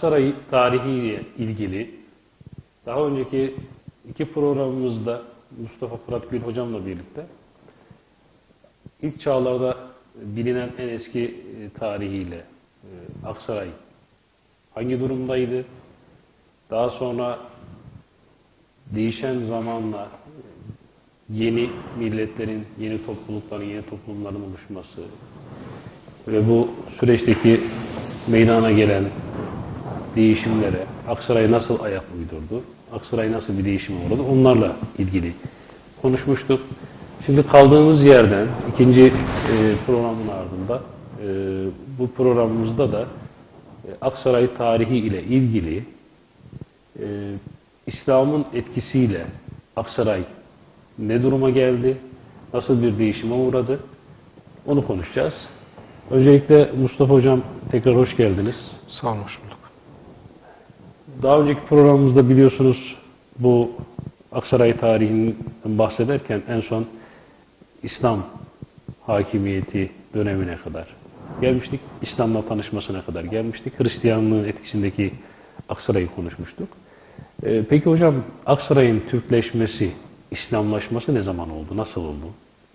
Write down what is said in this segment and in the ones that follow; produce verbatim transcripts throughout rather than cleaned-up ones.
Aksaray tarihiyle ilgili daha önceki iki programımızda Mustafa Fırat Gül hocamla birlikte ilk çağlarda bilinen en eski tarihiyle Aksaray hangi durumdaydı? Daha sonra değişen zamanla yeni milletlerin, yeni toplulukların, yeni toplumların oluşması ve bu süreçteki meydana gelen değişimlere Aksaray nasıl ayak uydurdu? Aksaray nasıl bir değişim uğradı? Onlarla ilgili konuşmuştuk. Şimdi kaldığımız yerden ikinci e, programın ardında e, bu programımızda da e, Aksaray tarihi ile ilgili e, İslam'ın etkisiyle Aksaray ne duruma geldi? Nasıl bir değişime uğradı? Onu konuşacağız. Öncelikle Mustafa Hocam tekrar hoş geldiniz. Sağ olun, hoş bulduk. Daha önceki programımızda biliyorsunuz bu Aksaray tarihinden bahsederken en son İslam hakimiyeti dönemine kadar gelmiştik. İslam'la tanışmasına kadar gelmiştik. Hristiyanlığın etkisindeki Aksaray'ı konuşmuştuk. Ee, peki hocam Aksaray'ın Türkleşmesi, İslamlaşması ne zaman oldu? Nasıl oldu?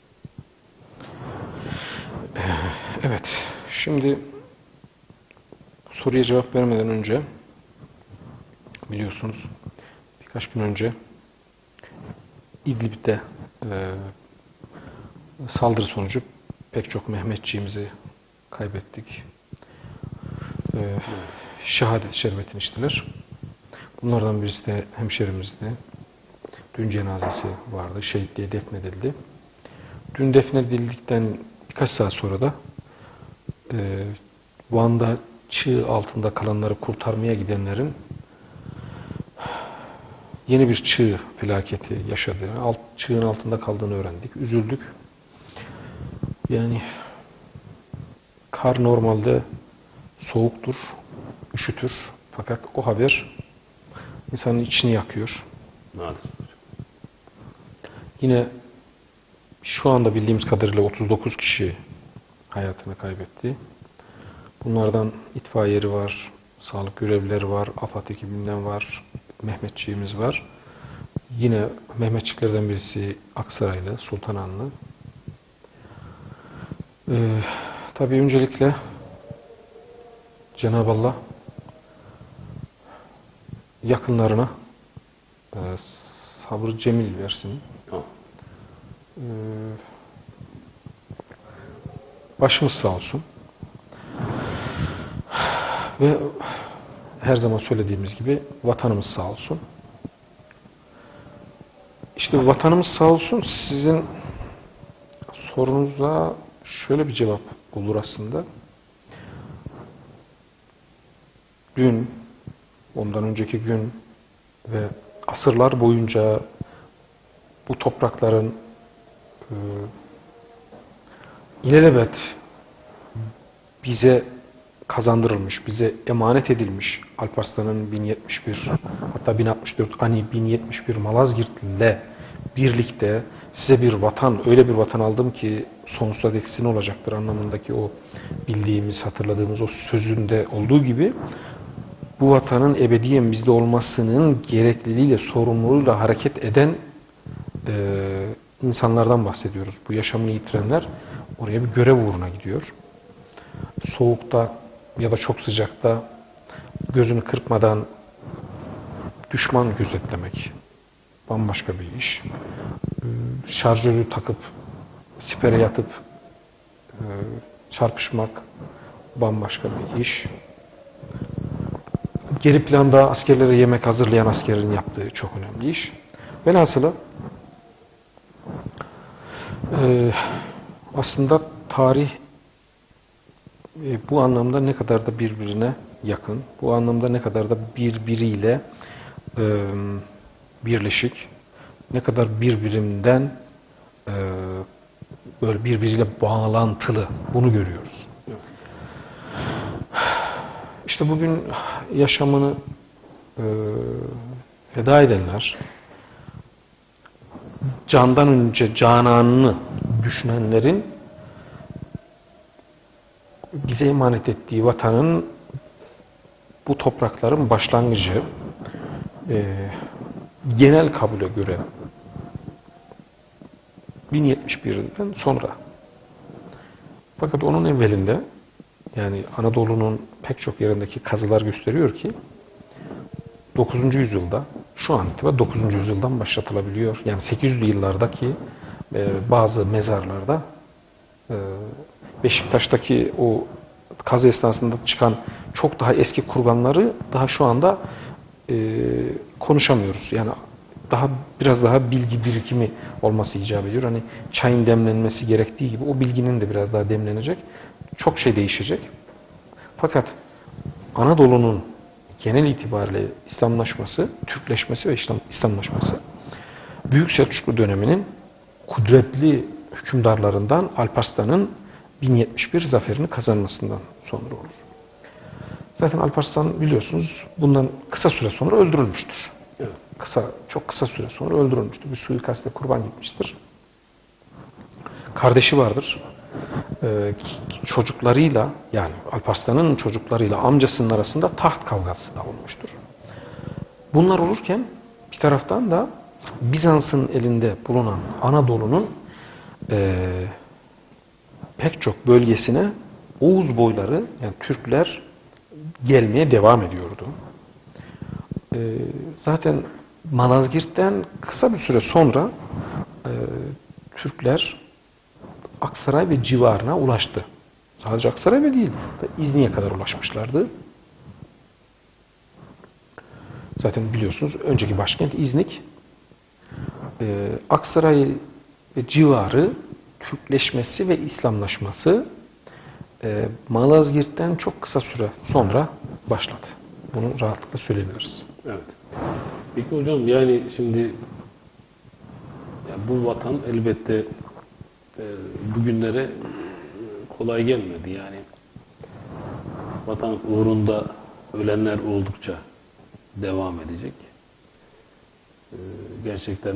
Evet, şimdi bu soruya cevap vermeden önce biliyorsunuz birkaç gün önce İdlib'de e, saldırı sonucu pek çok Mehmetçiğimizi kaybettik. E, şehadet şerbetini içtiler. Bunlardan birisi de hemşerimizdi. Dün cenazesi vardı. Şehitliğe defnedildi. Dün defnedildikten birkaç saat sonra da e, Van'da çığ altında kalanları kurtarmaya gidenlerin yeni bir çığ felaketi yaşadığını, alt, çığın altında kaldığını öğrendik. Üzüldük. Yani kar normalde soğuktur, üşütür. Fakat o haber insanın içini yakıyor. Maalesef. Yine şu anda bildiğimiz kadarıyla otuz dokuz kişi hayatını kaybetti. Bunlardan itfaiyeri var, sağlık görevlileri var, AFAD ekibinden var, Mehmetçiğimiz var. Yine Mehmetçiklerden birisi Aksaraylı, Sultananlı. Ee, tabii öncelikle Cenab-ı Allah yakınlarına e, sabrı cemil versin. Ee, başımız sağ olsun. Ve her zaman söylediğimiz gibi vatanımız sağ olsun. İşte vatanımız sağ olsun sizin sorunuza şöyle bir cevap olur aslında. Dün, ondan önceki gün ve asırlar boyunca bu toprakların e, ilelebet bize kazandırılmış, bize emanet edilmiş Alparslan'ın bin yetmiş bir hatta bin altmış dört Ani bin yetmiş bir Malazgirt'le birlikte size bir vatan, öyle bir vatan aldım ki sonsuza dek sizin olacaktır anlamındaki o bildiğimiz, hatırladığımız o sözünde olduğu gibi bu vatanın ebediyen bizde olmasının gerekliliğiyle, sorumluluğuyla hareket eden e, insanlardan bahsediyoruz. Bu yaşamını yitirenler oraya bir görev uğruna gidiyor. Soğukta ya da çok sıcakta gözünü kırpmadan düşman gözetlemek bambaşka bir iş. Şarjörü takıp sipere yatıp çarpışmak bambaşka bir iş. Geri planda askerlere yemek hazırlayan askerin yaptığı çok önemli iş. Velhasılı e, aslında tarih e, bu anlamda ne kadar da birbirine yakın, bu anlamda ne kadar da birbiriyle e, birleşik, ne kadar birbirinden e, böyle birbiriyle bağlantılı, bunu görüyoruz. İşte bugün yaşamını e, feda edenler, candan önce cananını düşünenlerin bize emanet ettiği vatanın bu toprakların başlangıcı e, genel kabule göre bin yetmiş birden sonra. Fakat onun evvelinde, yani Anadolu'nun pek çok yerindeki kazılar gösteriyor ki dokuzuncu yüzyılda, şu an itibariyle dokuzuncu yüzyıldan başlatılabiliyor. Yani sekiz yüzlü yıllardaki e, bazı mezarlarda e, Beşiktaş'taki o kazı esnasında çıkan çok daha eski kurganları daha şu anda e, konuşamıyoruz. Yani daha biraz daha bilgi birikimi olması icap ediyor. Hani çayın demlenmesi gerektiği gibi o bilginin de biraz daha demlenecek. Çok şey değişecek. Fakat Anadolu'nun genel itibariyle İslamlaşması, Türkleşmesi ve İslam, İslamlaşması Büyük Selçuklu döneminin kudretli hükümdarlarından Alparslan'ın bin yetmiş bir zaferini kazanmasından sonra olur. Zaten Alparslan biliyorsunuz bundan kısa süre sonra öldürülmüştür. Evet. Kısa, çok kısa süre sonra öldürülmüştür. Bir suikaste kurban gitmiştir. Kardeşi vardır. Ee, çocuklarıyla, yani Alparslan'ın çocuklarıyla amcasının arasında taht kavgası da olmuştur. Bunlar olurken bir taraftan da Bizans'ın elinde bulunan Anadolu'nun e, pek çok bölgesine Oğuz boyları, yani Türkler gelmeye devam ediyordu. E, zaten Malazgirt'ten kısa bir süre sonra e, Türkler Aksaray ve civarına ulaştı. Sadece Aksaray ve değil, İznik'e kadar ulaşmışlardı. Zaten biliyorsunuz önceki başkent İznik. Ee, Aksaray ve civarı Türkleşmesi ve İslamlaşması e, Malazgirt'ten çok kısa süre sonra başladı. Bunu rahatlıkla söyleyebiliriz. Evet. Peki hocam, yani şimdi ya bu vatan elbette e, bugünlere kolay gelmedi. Yani vatan uğrunda ölenler oldukça devam edecek. E, gerçekten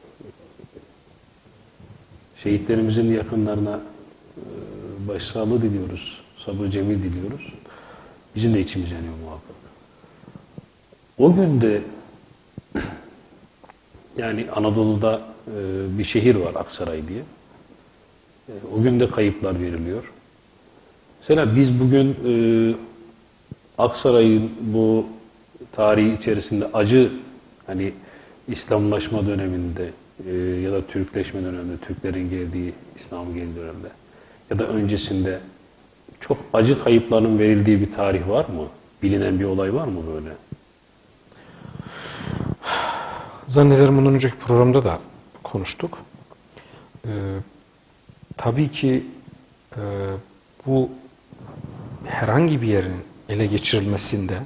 şehitlerimizin yakınlarına e, başsağlığı diliyoruz, sabır cemil diliyoruz. Bizim de içimiz yanıyor muhakkak. O günde yani Anadolu'da e, bir şehir var, Aksaray diye. E, o gün de kayıplar veriliyor. Mesela biz bugün e, Aksaray'ın bu tarihi içerisinde acı, hani İslamlaşma döneminde e, ya da Türkleşme döneminde, Türklerin geldiği, İslam'ın geldiği dönemde ya da öncesinde çok acı kayıpların verildiği bir tarih var mı? Bilinen bir olay var mı böyle? Zannederim bundan önceki programda da konuştuk. Ee, tabii ki e, bu herhangi bir yerin ele geçirilmesinde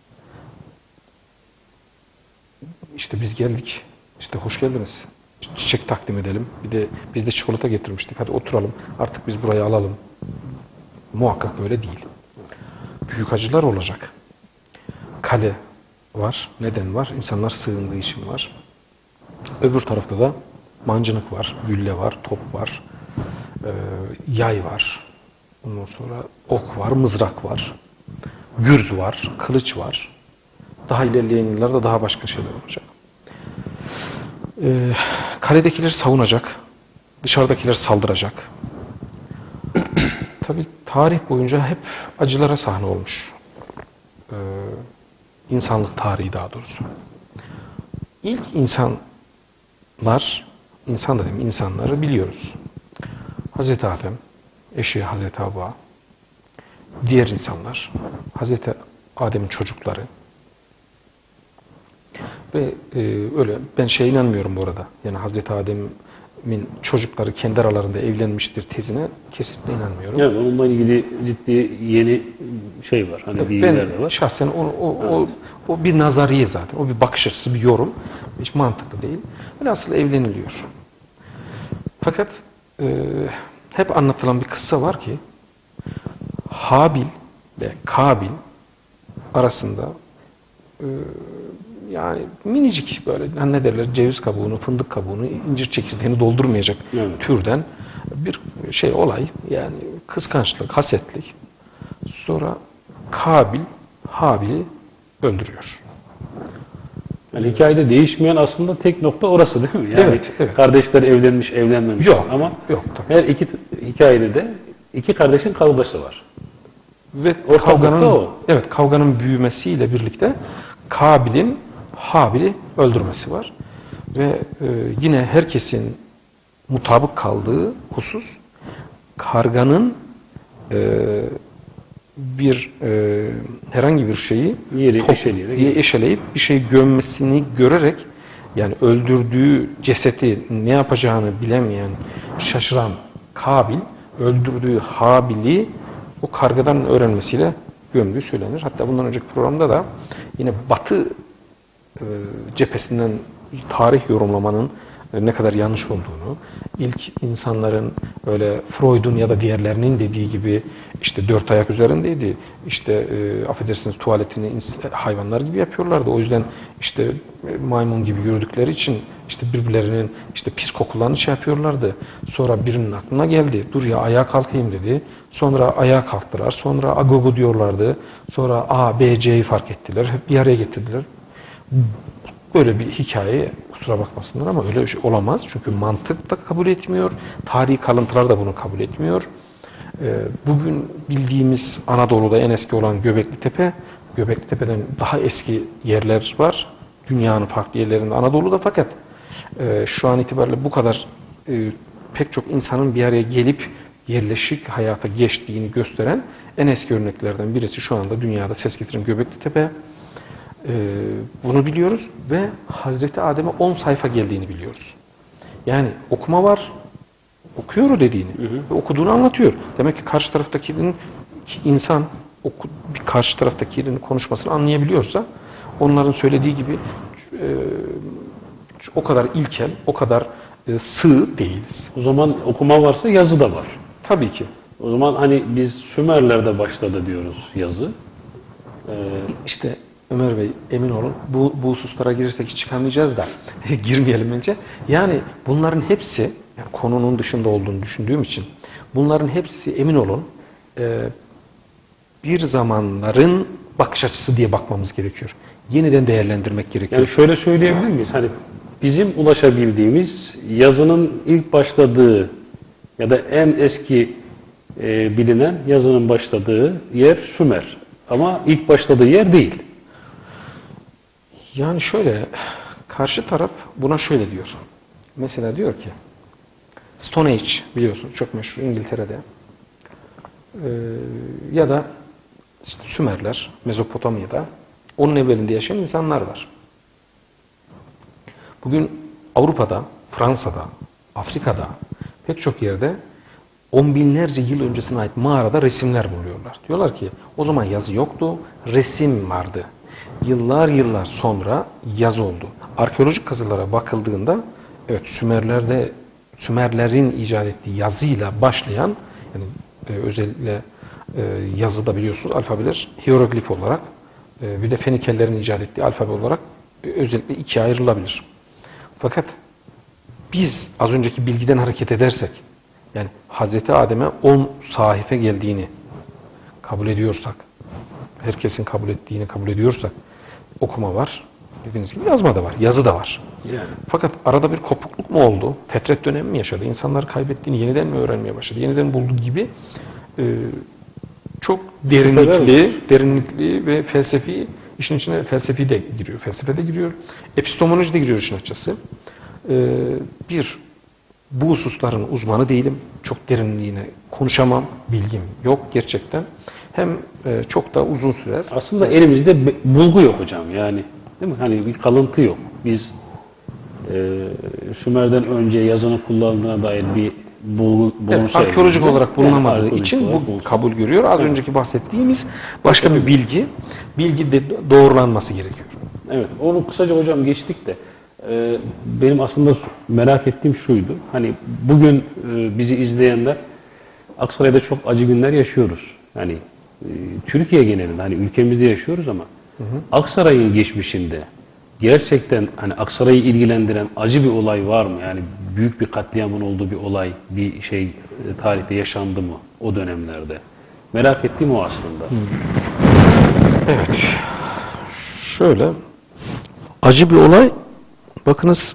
işte biz geldik, işte hoş geldiniz, çiçek takdim edelim, bir de biz de çikolata getirmiştik, hadi oturalım, artık biz burayı alalım. Muhakkak böyle değil. Büyük acılar olacak. Kale var. Neden var? İnsanlar sığındığı için var. Öbür tarafta da mancınık var, gülle var, top var, e, yay var. Ondan sonra ok var, mızrak var, gürz var, kılıç var. Daha ilerleyen yıllarda daha başka şeyler olacak. E, kaledekiler savunacak, dışarıdakiler saldıracak. Tabii tarih boyunca hep acılara sahne olmuş. Ee, insanlık tarihi daha doğrusu. İlk insanlar, insan dedim, insanları biliyoruz. Hazreti Adem, eşi Hazreti Havva, diğer insanlar, Hazreti Adem'in çocukları. Ve e, öyle, ben şeye inanmıyorum bu arada. Yani Hazreti Adem'in çocukları kendi aralarında evlenmiştir tezine kesinlikle inanmıyorum. Evet, onunla ilgili ciddi yeni şey var. Hani bilgiler de Ben var. şahsen o, o, Evet. o, o bir nazariye zaten. O bir bakış açısı, bir yorum. Hiç mantıklı değil. Velhasıl evleniliyor. Fakat e, hep anlatılan bir kıssa var ki Habil ve Kabil arasında e, yani minicik böyle, ne derler, ceviz kabuğunu, fındık kabuğunu, incir çekirdeğini doldurmayacak Evet. türden bir şey olay. Yani kıskançlık, hasetlik. Sonra Kabil, Habil'i öldürüyor. Yani hikayede değişmeyen aslında tek nokta orası değil mi? Yani Evet, evet. kardeşler evlenmiş, evlenmemiş. Yok, Ama yok, tabii. her iki hikayede de iki kardeşin kavgası var. Ve Ortak kavganın nokta o. evet kavganın büyümesiyle birlikte Kabil'in Habil'i öldürmesi var. Ve e, yine herkesin mutabık kaldığı husus karganın e, bir e, herhangi bir şeyi Yeri top eşeleyerek- diye eşeleyip bir şey gömmesini görerek, yani öldürdüğü cesedi ne yapacağını bilemeyen, şaşıran Kabil öldürdüğü Habil'i o kargadan öğrenmesiyle gömdüğü söylenir. Hatta bundan önceki programda da yine Batı e, cephesinden tarih yorumlamanın e, ne kadar yanlış olduğunu, ilk insanların öyle Freud'un ya da diğerlerinin dediği gibi işte dört ayak üzerindeydi, işte e, affedersiniz tuvaletini ins- hayvanlar gibi yapıyorlardı. O yüzden işte e, maymun gibi yürüdükleri için işte birbirlerinin işte pis kokularını şey yapıyorlardı. Sonra birinin aklına geldi, dur ya ayağa kalkayım dedi. Sonra ayağa kalktılar. Sonra agogo diyorlardı. Sonra A, B, C'yi fark ettiler. Hep bir araya getirdiler. Böyle bir hikaye, kusura bakmasınlar ama öyle bir şey olamaz. Çünkü mantık da kabul etmiyor. Tarihi kalıntılar da bunu kabul etmiyor. Ee, bugün bildiğimiz Anadolu'da en eski olan Göbekli Tepe, Göbekli Tepe'den daha eski yerler var. Dünyanın farklı yerlerinde Anadolu'da, fakat e, şu an itibariyle bu kadar e, pek çok insanın bir araya gelip yerleşik hayata geçtiğini gösteren en eski örneklerden birisi şu anda dünyada ses getiren Göbekli Tepe. Ee, bunu biliyoruz ve Hazreti Adem'e on sayfa geldiğini biliyoruz. Yani okuma var, okuyor dediğini hı hı. ve okuduğunu anlatıyor. Demek ki karşı taraftakinin insan oku, bir karşı taraftakinin konuşmasını anlayabiliyorsa, onların söylediği gibi e, o kadar ilkel, o kadar e, sığ değiliz. O zaman okuma varsa yazı da var. Tabii ki. O zaman hani biz Sümerler'de başladı diyoruz yazı. Ee, İşte Ömer Bey, emin olun bu, bu hususlara girirsek hiç çıkamayacağız da girmeyelim önce. Yani bunların hepsi, yani konunun dışında olduğunu düşündüğüm için bunların hepsi, emin olun e, bir zamanların bakış açısı diye bakmamız gerekiyor. Yeniden değerlendirmek gerekiyor. Yani şöyle söyleyebilir miyiz? Hani bizim ulaşabildiğimiz yazının ilk başladığı ya da en eski e, bilinen yazının başladığı yer Sümer. Ama ilk başladığı yer değil. Yani şöyle, karşı taraf buna şöyle diyor. Mesela diyor ki, Stone Age biliyorsun çok meşhur İngiltere'de. Ee, ya da işte Sümerler, Mezopotamya'da onun evvelinde yaşayan insanlar var. Bugün Avrupa'da, Fransa'da, Afrika'da pek çok yerde on binlerce yıl öncesine ait mağarada resimler buluyorlar. Diyorlar ki o zaman yazı yoktu, resim vardı. Yıllar yıllar sonra yazı oldu. Arkeolojik kazılara bakıldığında evet Sümerlerde Sümerlerin icat ettiği yazıyla başlayan, yani e, özellikle e, yazıda biliyorsunuz alfabeler hieroglif olarak e, bir de Fenikelilerin icat ettiği alfabe olarak e, özellikle ikiye ayrılabilir. Fakat biz az önceki bilgiden hareket edersek, yani Hazreti Adem'e on sahife geldiğini kabul ediyorsak, herkesin kabul ettiğini kabul ediyorsak, okuma var, dediğiniz gibi yazma da var, yazı da var. Yani. Fakat arada bir kopukluk mu oldu, fetret dönemi mi yaşadı, insanlar kaybettiğini yeniden mi öğrenmeye başladı, yeniden buldu gibi e, çok derinlikli, derinlikli ve felsefi, işin içine felsefi de giriyor, felsefe de giriyor, epistemoloji de giriyor işin açıkçası. E, bir, bu hususların uzmanı değilim, çok derinliğine konuşamam, bilgim yok gerçekten. Hem e, çok da uzun sürer. Aslında elimizde bulgu yok hocam, yani değil mi? Hani bir kalıntı yok. Biz e, Sümer'den önce yazını kullandığına dair bir bulgu evet, arkeolojik olarak bulunamadığı yani, için olarak bu bulunsun. kabul görüyor. Az Evet. önceki bahsettiğimiz başka bir bilgi, bilgi de doğrulanması gerekiyor. Evet, onu kısaca hocam geçtik de e, benim aslında merak ettiğim şuydu. Hani bugün e, bizi izleyenler, Aksaray'da çok acı günler yaşıyoruz. Hani e, Türkiye genelinde, hani ülkemizde yaşıyoruz ama hı hı. Aksaray'ın geçmişinde gerçekten hani Aksaray'ı ilgilendiren acı bir olay var mı? Yani büyük bir katliamın olduğu bir olay, bir şey e, tarihte yaşandı mı o dönemlerde? Merak ettiğim o aslında. Evet. Şöyle acı bir olay. Bakınız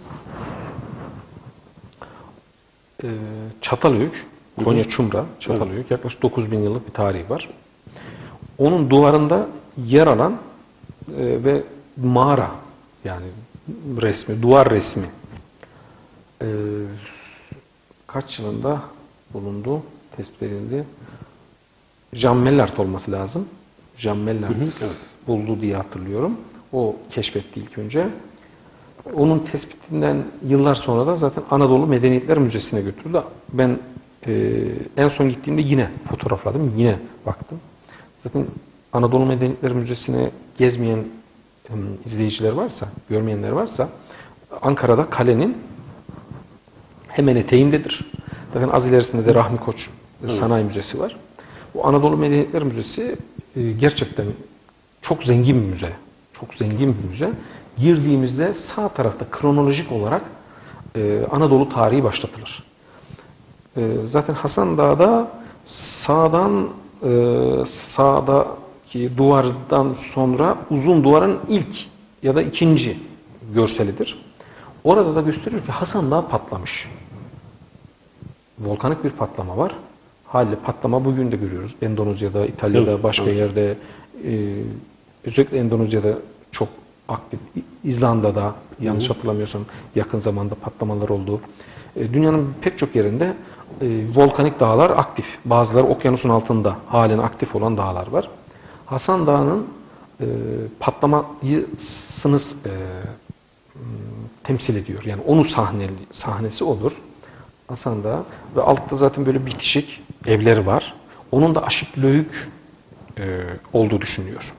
e, Çatalhöyük, Konya Çumra, Çatalhöyük yaklaşık dokuz bin yıllık bir tarihi var. Onun duvarında yer alan e, ve mağara yani resmi, duvar resmi e, kaç yılında bulundu, tespit edildi? Jean Mellart olması lazım. Jean Mellart evet. buldu diye hatırlıyorum. O keşfetti ilk önce. Onun tespitinden yıllar sonra da zaten Anadolu Medeniyetler Müzesi'ne götürdü. Ben e, en son gittiğimde yine fotoğrafladım, yine baktım. Zaten Anadolu Medeniyetler Müzesi'ne gezmeyen e, izleyiciler varsa, görmeyenler varsa Ankara'da kalenin hemen eteğindedir. Zaten az ilerisinde de Rahmi Koç evet. Sanayi Müzesi var. Bu Anadolu Medeniyetler Müzesi e, gerçekten çok zengin bir müze. Çok zengin bir müze. Girdiğimizde sağ tarafta kronolojik olarak e, Anadolu tarihi başlatılır. E, zaten Hasan Dağ'da sağdan e, sağdaki duvardan sonra uzun duvarın ilk ya da ikinci görselidir. Orada da gösteriyor ki Hasan Dağı patlamış. Volkanik bir patlama var. Haliyle patlama bugün de görüyoruz. Endonezya'da, İtalya'da, evet, başka evet. yerde e, özellikle Endonezya'da çok aktif. İzlanda'da yanlış Hı. hatırlamıyorsam yakın zamanda patlamalar oldu. E, dünyanın pek çok yerinde e, volkanik dağlar aktif. Bazıları okyanusun altında halen aktif olan dağlar var. Hasan Dağı'nın e, patlamasını e, temsil ediyor. Yani onun sahneli, sahnesi olur. Hasan Dağı ve altta zaten böyle bitişik evleri var. Onun da Aşık-Löğük e, olduğu düşünülüyor.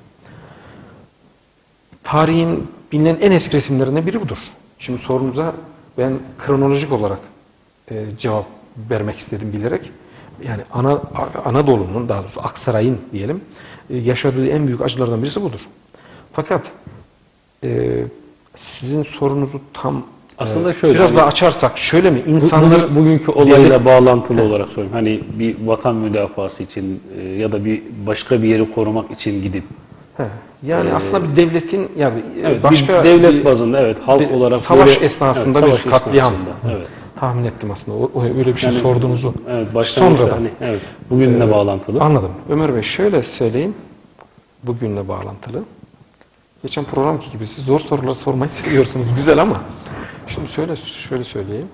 Tarihin bilinen en eski resimlerinden biri budur. Şimdi sorunuza ben kronolojik olarak e, cevap vermek istedim bilerek. Yani Ana, Anadolu'nun, daha doğrusu Aksaray'ın diyelim, e, yaşadığı en büyük acılardan birisi budur. Fakat e, sizin sorunuzu tam aslında şöyle, biraz hani, daha açarsak şöyle mi? İnsanlar bugün, bugünkü olayla devlet... bağlantılı He. olarak söyleyeyim. Hani bir vatan müdafası için e, ya da bir başka bir yeri korumak için gidip He. Yani ee, aslında bir devletin yani evet, başka bir devlet bir, bazında evet halk de, olarak savaş böyle, esnasında evet, savaş bir katliam. Esnasında, evet. Tahmin ettim aslında. O, o öyle bir şey yani, sorduğunuzu. Evet, sonradan. Hani, evet, bugünle ee, bağlantılı. Anladım. Ömer Bey şöyle söyleyeyim. Bugünle bağlantılı. Geçen programki gibi siz zor sorular sormayı seviyorsunuz. Güzel ama şimdi şöyle şöyle söyleyeyim.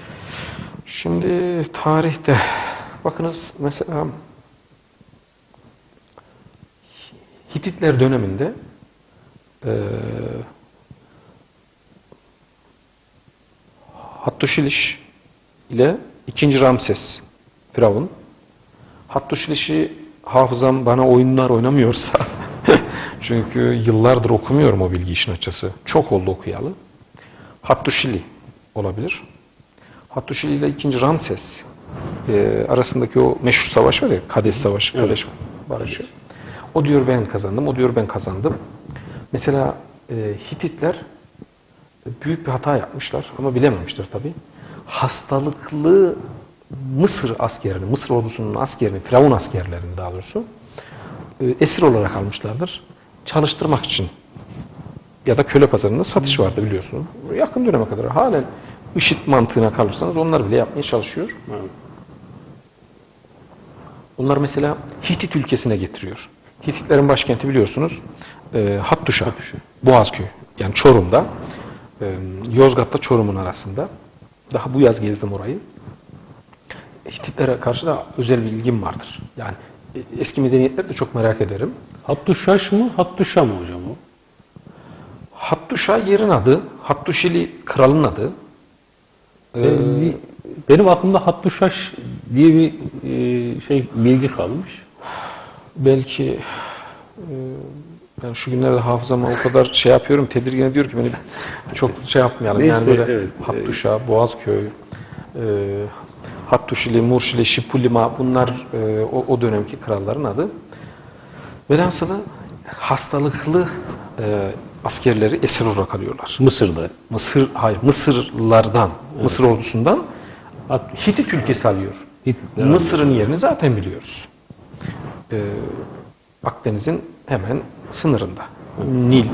Şimdi tarihte bakınız mesela Hititler döneminde e, Hattuşiliş ile ikinci Ramses Firavun. Hattuşiliş'i hafızam bana oyunlar oynamıyorsa çünkü yıllardır okumuyorum o bilgi işin açısı. Çok oldu okuyalı. Hattuşili olabilir. Hattuşili ile ikinci Ramses e, arasındaki o meşhur savaş var ya, Kadeş Savaşı, Kadeş Barışı. O diyor ben kazandım, o diyor ben kazandım. Mesela e, Hititler büyük bir hata yapmışlar ama bilememişler tabii. Hastalıklı Mısır askerini, Mısır ordusunun askerini, Firavun askerlerini daha doğrusu e, esir olarak almışlardır. Çalıştırmak için ya da köle pazarında satış vardı biliyorsunuz. Yakın döneme kadar halen IŞİD mantığına kalırsanız onlar bile yapmaya çalışıyor. Evet. Onlar mesela Hitit ülkesine getiriyor. Hititlerin başkenti biliyorsunuz e, Hattuşa, Hattuşa, Boğazköy yani Çorum'da, e, Yozgat'ta Çorum'un arasında. Daha bu yaz gezdim orayı. Hititlere karşı da özel bir ilgim vardır. Yani e, eski medeniyetleri de çok merak ederim. Hattuşaş mı, Hattuşa mı hocam o? Hattuşa yerin adı, Hattuşili kralın adı. Ee, benim aklımda Hattuşaş diye bir e, şey bilgi kalmış. Belki e, ben şu günlerde hafızama o kadar şey yapıyorum, tedirgin ediyor ki beni çok şey yapmayalım. Neyse, yani böyle evet, Hattuşa, Boğazköy, e, Hattuşili, Murşili, Şipulima bunlar e, o, o dönemki kralların adı. Velhasılı hastalıklı e, askerleri esir olarak alıyorlar. Mısır'da. Mısır, hayır Mısırlılardan, evet. Mısır ordusundan Hitit ülkesi alıyor. Mısır'ın yerini zaten biliyoruz. Ee, Akdeniz'in hemen sınırında. Evet. Nil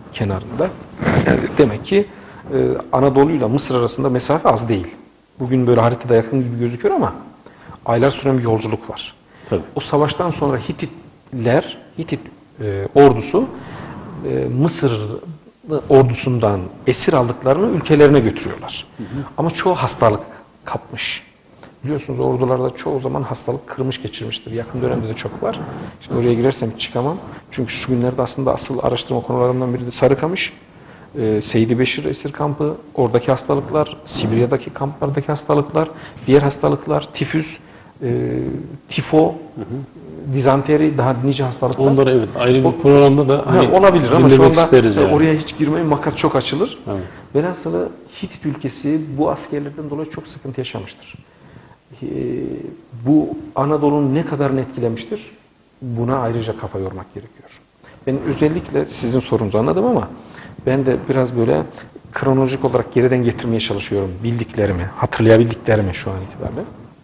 kenarında. Yani demek ki e, Anadolu ile Mısır arasında mesafe az değil. Bugün böyle haritada yakın gibi gözüküyor ama aylar süren bir yolculuk var. Tabii. O savaştan sonra Hititler, Hitit e, ordusu e, Mısır ordusundan esir aldıklarını ülkelerine götürüyorlar. Hı hı. Ama çoğu hastalık kapmış. Biliyorsunuz ordularda çoğu zaman hastalık kırmış geçirmiştir. Yakın dönemde de çok var. Şimdi oraya girersem hiç çıkamam. Çünkü şu günlerde aslında asıl araştırma konularından biri de Sarıkamış. Ee, Seydi Beşir esir kampı, oradaki hastalıklar, Sibirya'daki kamplardaki hastalıklar, diğer hastalıklar, tifüs, e, tifo, hı hı. dizanteri, daha nice hastalıklar. Onlar evet ayrı bir o, programda da hani ha, olabilir ama şu anda yani. Oraya hiç girmeyin, makas çok açılır. Evet. Velhasılı Hitit ülkesi bu askerlerden dolayı çok sıkıntı yaşamıştır. Ee, bu Anadolu'nun ne kadarını etkilemiştir? Buna ayrıca kafa yormak gerekiyor. Ben özellikle sizin sorunuzu anladım ama ben de biraz böyle kronolojik olarak geriden getirmeye çalışıyorum bildiklerimi, hatırlayabildiklerimi şu an itibariyle.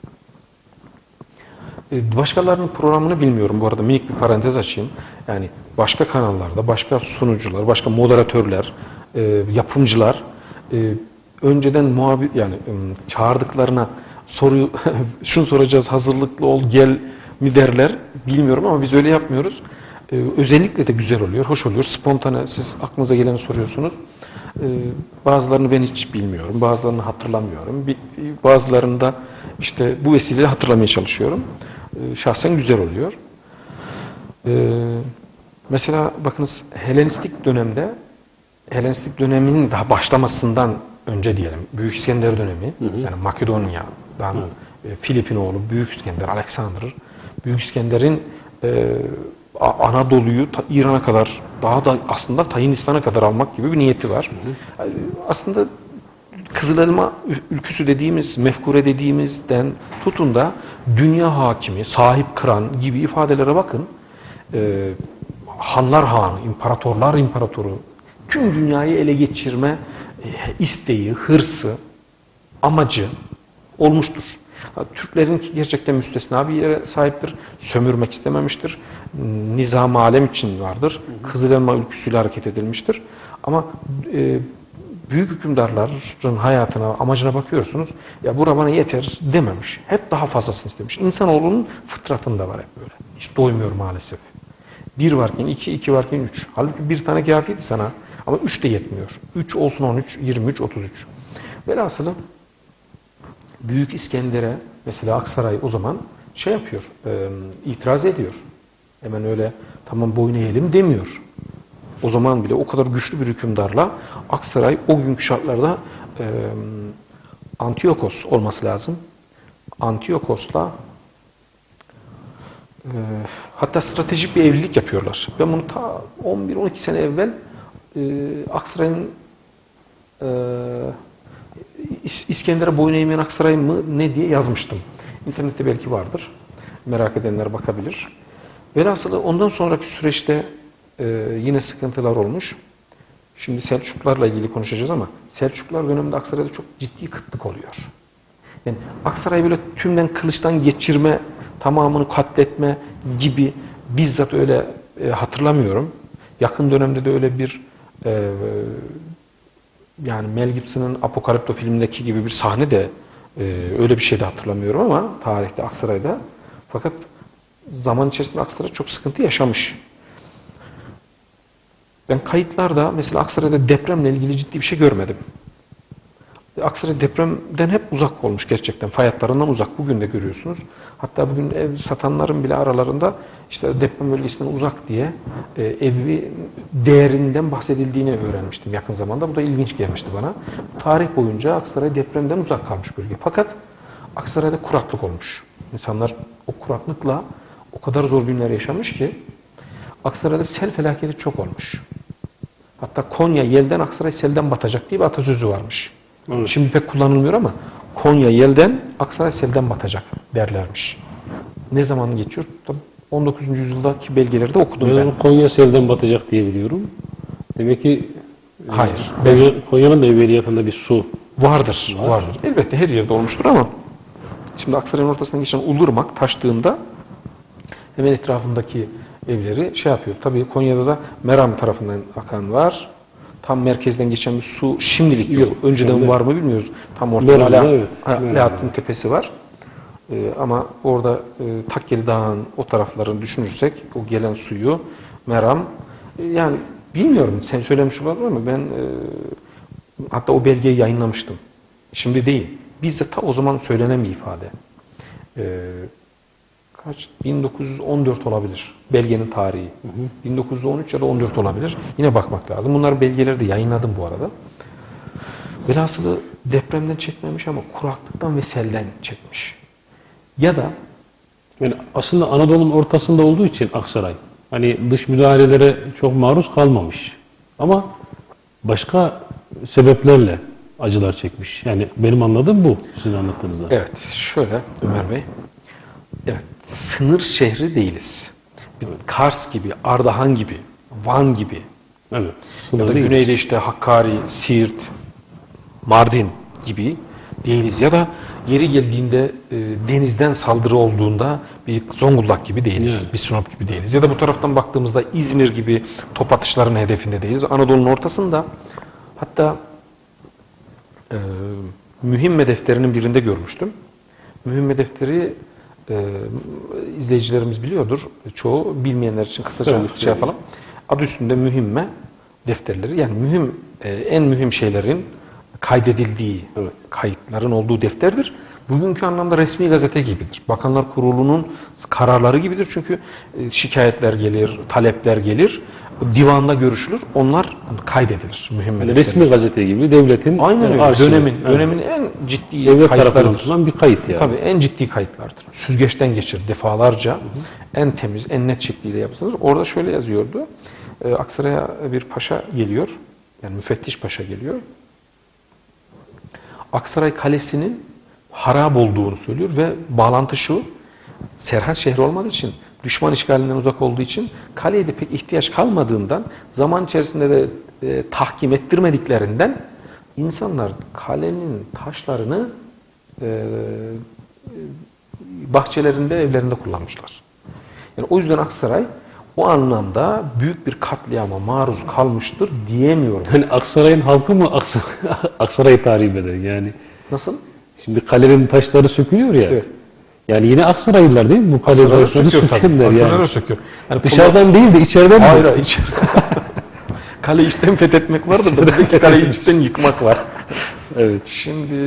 Ee, başkalarının programını bilmiyorum. Bu arada minik bir parantez açayım. Yani başka kanallarda, başka sunucular, başka moderatörler, e, yapımcılar e, önceden muhabir yani e, çağırdıklarına soruyu şunu soracağız, hazırlıklı ol, gel mi derler bilmiyorum ama biz öyle yapmıyoruz. Ee, özellikle de güzel oluyor, hoş oluyor. Spontane, siz aklınıza geleni soruyorsunuz. Ee, bazılarını ben hiç bilmiyorum, bazılarını hatırlamıyorum. Bir, bazılarını da işte bu vesileyle hatırlamaya çalışıyorum. Ee, şahsen güzel oluyor. Ee, mesela bakınız Helenistik dönemde, Helenistik döneminin daha başlamasından önce diyelim, Büyük İskender dönemi, hı hı. yani Makedonya'dan e, Filipinoğlu, Büyük İskender, Alexander, Büyük İskender'in e, Anadolu'yu İran'a kadar, daha da aslında Tayinistan'a kadar almak gibi bir niyeti var. Hı hı. Aslında Kızıl Elma ülküsü dediğimiz, mefkure dediğimizden tutun da dünya hakimi, sahip kıran gibi ifadelere bakın. E, Hanlar Hanı, imparatorlar imparatoru, tüm dünyayı ele geçirme isteği, hırsı, amacı olmuştur. Türklerin gerçekten müstesna bir yere sahiptir. Sömürmek istememiştir. Nizam-ı alem için vardır. Kızıl Elma ülküsüyle hareket edilmiştir. Ama e, büyük hükümdarların hayatına, amacına bakıyorsunuz. Ya bura bana yeter dememiş. Hep daha fazlasını istemiş. İnsanoğlunun fıtratında var hep böyle. Hiç doymuyor maalesef. Bir varken iki, iki varken üç. Halbuki bir tane kâfiydi sana. Ama üç de yetmiyor. üç olsun on üç, yirmi üç, otuz üç. Velhasılı Büyük İskender'e mesela Aksaray o zaman şey yapıyor, e, itiraz ediyor. Hemen öyle tamam boyun eğelim demiyor. O zaman bile o kadar güçlü bir hükümdarla Aksaray o günkü şartlarda e, Antiyokos olması lazım. Antiyokos'la e, hatta stratejik bir evlilik yapıyorlar. Ben bunu ta on bir on iki sene evvel e, Aksaray'ın e, İskender'e boyun eğmeyen Aksaray mı ne diye yazmıştım. İnternette belki vardır. Merak edenler bakabilir. Velhasılı ondan sonraki süreçte e, yine sıkıntılar olmuş. Şimdi Selçuklularla ilgili konuşacağız ama Selçuklular döneminde Aksaray'da çok ciddi kıtlık oluyor. Yani Aksaray'ı böyle tümden kılıçtan geçirme, tamamını katletme gibi bizzat öyle e, hatırlamıyorum. Yakın dönemde de öyle bir e, yani Mel Gibson'ın Apokalipto filmindeki gibi bir sahne de e, öyle bir şey de hatırlamıyorum ama tarihte Aksaray'da. Fakat zaman içerisinde Aksaray çok sıkıntı yaşamış. Ben kayıtlarda mesela Aksaray'da depremle ilgili ciddi bir şey görmedim. Aksaray depremden hep uzak olmuş gerçekten. Fay hatlarından uzak. Bugün de görüyorsunuz. Hatta bugün ev satanların bile aralarında işte deprem bölgesinden uzak diye e, evi değerinden bahsedildiğini öğrenmiştim yakın zamanda. Bu da ilginç gelmişti bana. Tarih boyunca Aksaray depremden uzak kalmış bölge. Fakat Aksaray'da kuraklık olmuş. İnsanlar o kuraklıkla o kadar zor günler yaşamış ki Aksaray'da sel felaketi çok olmuş. Hatta Konya yelden, Aksaray selden batacak diye bir atasözü varmış. Evet. Şimdi pek kullanılmıyor ama Konya yelden, Aksaray selden batacak derlermiş. Ne zaman geçiyor? on dokuzuncu yüzyıldaki belgelerde okudum ben. ben. Konya selden batacak diye biliyorum. Demek ki hayır. Konya, Konya'nın da evveliyatında bir su vardır. Var. vardır. Elbette her yerde olmuştur ama şimdi Aksaray'ın ortasından geçen Ulurmak taştığında hemen etrafındaki evleri şey yapıyor. Tabii Konya'da da Meram tarafından akan var. tam merkezden geçen bir su şimdilik yok. Yok, Önceden şu anda- var mı bilmiyoruz. Tam ortada Meral'da, Ala- evet. Ha, Meral'da. Alaaddin Tepesi var. Ee, ama orada e, Takkeli Dağı'nın o taraflarını düşünürsek o gelen suyu Meram e, yani bilmiyorum sen söylemiş olabilir mi? Ben e, hatta o belgeyi yayınlamıştım. Şimdi değil. Bizde ta o zaman söylenen bir ifade. Ee, kaç? bin dokuz yüz on dört olabilir. Belgenin tarihi. Hı hı. bin dokuz yüz on üç ya da on dört olabilir. Yine bakmak lazım. Bunlar belgeleri de yayınladım bu arada. Velhasılı depremden çekmemiş ama kuraklıktan ve selden çekmiş. Ya da Yani aslında Anadolu'nun ortasında olduğu için Aksaray, hani dış müdahalelere çok maruz kalmamış. Ama başka sebeplerle acılar çekmiş. Yani benim anladığım bu sizin anlattığınızda. evet şöyle Ömer Bey. Evet sınır şehri değiliz. Bir Kars gibi, Ardahan gibi, Van gibi Evet. ya da Sınır değil. güneyde işte Hakkari, Siirt, Mardin gibi değiliz. Ya da yeri geldiğinde e, denizden saldırı olduğunda bir Zonguldak gibi değiliz. Evet. Bir Sinop gibi değiliz. Ya da bu taraftan baktığımızda İzmir gibi top atışlarının hedefinde değiliz. Anadolu'nun ortasında hatta e, mühimme defterinin birinde görmüştüm. Mühimme defteri e, izleyicilerimiz biliyordur. Çoğu bilmeyenler için kısaca Evet, şey yapalım. Adı üstünde mühimme defterleri yani mühim e, en mühim şeylerin kaydedildiği, Evet. kayıtların olduğu defterdir. Bugünkü anlamda resmi gazete gibidir. Bakanlar Kurulu'nun kararları gibidir. Çünkü e, şikayetler gelir, talepler gelir, divanda görüşülür. Onlar kaydedilir. Mühim Yani defterler. resmi gazete gibi devletin Aynen öyle. arşivi. Dönemin, Evet. dönemin en ciddi Devlet tarafından kayıtlarıdır. tutulan bir kayıt yani. Tabii en ciddi kayıtlardır. Süzgeçten geçir defalarca. Hı hı. En temiz, en net şekliyle yapılır. Orada şöyle yazıyordu. E, Aksaray'a bir paşa geliyor. Yani müfettiş paşa geliyor. Aksaray Kalesi'nin harap olduğunu söylüyor ve bağlantı şu. Serhat şehri olmadığı için, düşman işgalinden uzak olduğu için kaleye de pek ihtiyaç kalmadığından, zaman içerisinde de e, tahkim ettirmediklerinden insanlar kalenin taşlarını e, bahçelerinde, evlerinde kullanmışlar. Yani o yüzden Aksaray o anlamda büyük bir katliama maruz kalmıştır diyemiyorum. Hani Aksaray'ın halkı mı Aksaray, Aksaray'ı tahrip eder yani? Nasıl? Şimdi kalenin taşları sökülüyor ya. Evet. Yani yine Aksaraylılar değil mi? Bu kale Aksaray'ı taşları söküyor tabii. sökenler Aksaray'ı yani. söküyor. Yani Dışarıdan değil de içeriden mi? Hayır, iç. Kale içten fethetmek vardır da bizdeki kaleyi içten yıkmak var. Evet. Şimdi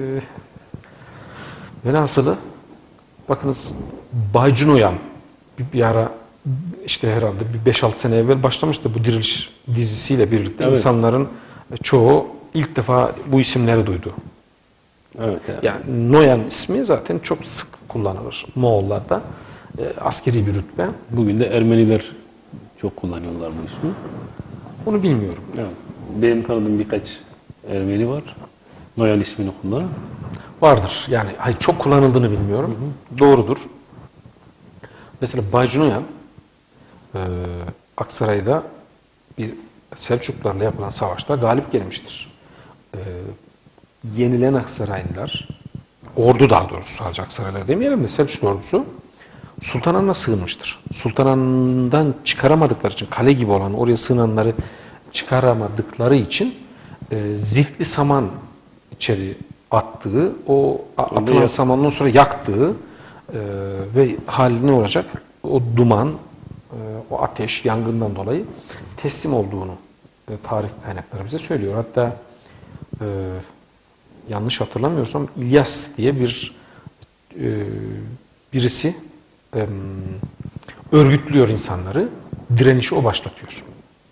velhasılı bakınız Baycun Oyan bir, bir ara işte herhalde bir beş altı sene evvel başlamıştı bu Diriliş dizisiyle birlikte. Evet. İnsanların çoğu ilk defa bu isimleri duydu. Evet. Yani. Yani Noyan ismi zaten çok sık kullanılır Moğollarda. E, askeri bir rütbe. Bugün de Ermeniler çok kullanıyorlar bu ismi. Bunu bilmiyorum. Evet. Benim tanıdığım birkaç Ermeni var. Noyan ismini kullanan. Vardır. Yani hayır, çok kullanıldığını bilmiyorum. Hı hı. Doğrudur. Mesela Baycunoyan e, Aksaray'da bir Selçuklularla yapılan savaşta galip gelmiştir. E, yenilen Aksaraylılar, ordu daha doğrusu sadece Aksaraylılar demeyelim de Selçuklu ordusu Sultanahmet'e sığınmıştır. Sultanahmet'ten çıkaramadıkları için kale gibi olan oraya sığınanları çıkaramadıkları için e, zifli saman içeri attığı, o atılan samandan sonra yaktığı e, ve hali ne olacak? O duman, e, o ateş, yangından dolayı teslim olduğunu e, tarih kaynakları bize söylüyor. Hatta e, yanlış hatırlamıyorsam İlyas diye bir e, birisi e, örgütlüyor insanları. Direnişi o başlatıyor.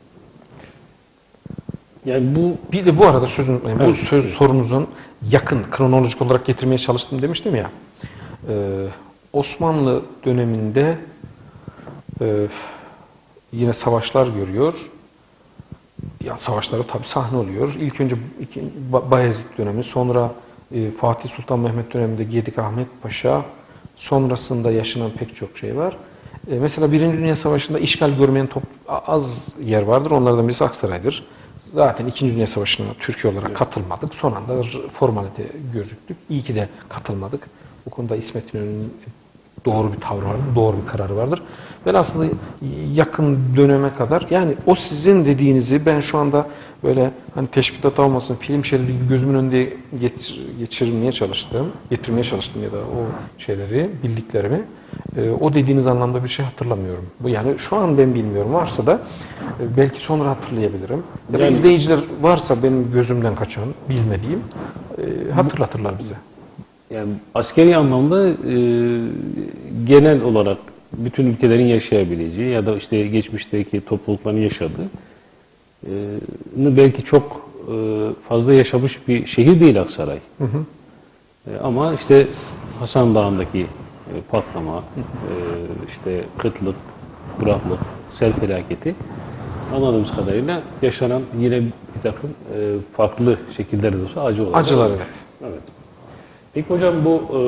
Yani bu Bir de bu arada sözün, yani bu evet, söz evet. sorunuzun yakın kronolojik olarak getirmeye çalıştım demiştim ya. Ee, Osmanlı döneminde e, yine savaşlar görüyor. Ya savaşlara tabii sahne oluyor. İlk önce iki, Bayezid dönemi, sonra e, Fatih Sultan Mehmet döneminde Gedik Ahmet Paşa, sonrasında yaşanan pek çok şey var. E, mesela Birinci Dünya Savaşı'nda işgal görmeyen top, az yer vardır. Onlardan birisi Aksaray'dır. Zaten İkinci Dünya Savaşı'na Türkiye olarak katılmadık. Son anda formalite gözüktük. İyi ki de katılmadık. Bu konuda İsmet İnönü'nün doğru bir tavrı vardır, doğru bir kararı vardır. Velhasıl yakın döneme kadar, yani o sizin dediğinizi ben şu anda böyle hani teşbihat olmasın, film şeridi gibi gözümün önünde getir, geçirmeye çalıştım, getirmeye çalıştım ya da o şeyleri, bildiklerimi. E, o dediğiniz anlamda bir şey hatırlamıyorum. Bu yani şu an ben bilmiyorum. Varsa da e, belki sonra hatırlayabilirim. Ya da Yani, izleyiciler varsa benim gözümden kaçan, bilmediğim e, hatırlatırlar bize. Yani askeri anlamda e, genel olarak bütün ülkelerin yaşayabileceği ya da işte geçmişteki toplulukların yaşadığı e, belki çok e, fazla yaşamış bir şehir değil Aksaray. Hı hı. E, ama işte Hasan Dağı'ndaki e, patlama, e, işte kıtlık, kuraklık, sel felaketi anladığımız kadarıyla yaşanan yine bir takım e, farklı şekillerde de olsa acı olarak. Acılar, evet. Evet. Peki hocam bu e,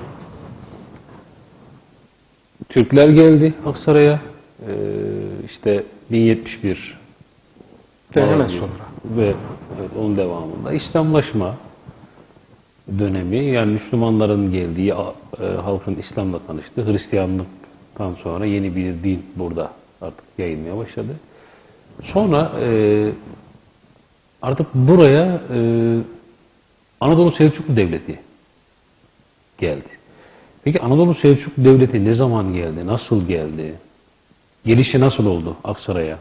Türkler geldi Aksaray'a e, işte bin yetmiş bir hemen sonra ve evet, onun devamında İslamlaşma dönemi, yani Müslümanların geldiği, e, halkın İslam'la tanıştı. Hristiyanlıktan sonra yeni bir din burada artık yayılmaya başladı. Sonra e, artık buraya e, Anadolu Selçuklu Devleti geldi. Peki Anadolu Selçuklu Devleti ne zaman geldi? Nasıl geldi? Gelişi nasıl oldu Aksaray'a?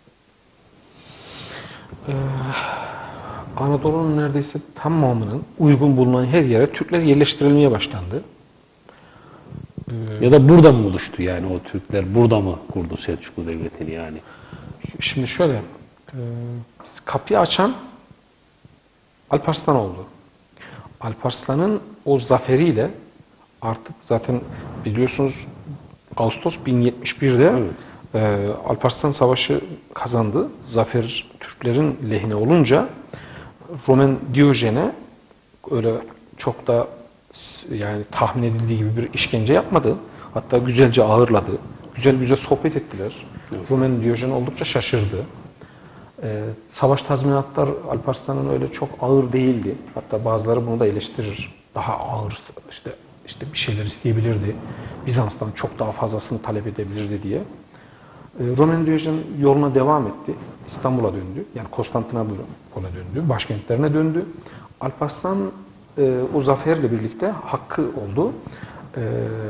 Ee, Anadolu'nun neredeyse tamamının uygun bulunan her yere Türkler yerleştirilmeye başlandı. Ee, ya da burada mı oluştu yani o Türkler? Burada mı kurdu Selçuklu Devleti'ni yani? Şimdi şöyle, e, kapıyı açan Alparslan oldu. Alparslan'ın o zaferiyle artık zaten biliyorsunuz Ağustos bin yetmiş bir'de evet. e, Alparslan Savaşı kazandı. Zafer Türklerin lehine olunca Roman Diyojen'e öyle çok da yani tahmin edildiği gibi bir işkence yapmadı. Hatta güzelce ağırladı. Güzel güzel sohbet ettiler. Evet. Roman Diyojen oldukça şaşırdı. Ee, savaş tazminatlar Alparslan'ın öyle çok ağır değildi. Hatta bazıları bunu da eleştirir. Daha ağır işte işte bir şeyler isteyebilirdi. Bizans'tan çok daha fazlasını talep edebilirdi diye. Ee, Roman Diyojen yoluna devam etti. İstanbul'a döndü. Yani Konstantinopol'a döndü. Başkentlerine döndü. Alparslan e, o zaferle birlikte hakkı oldu. E,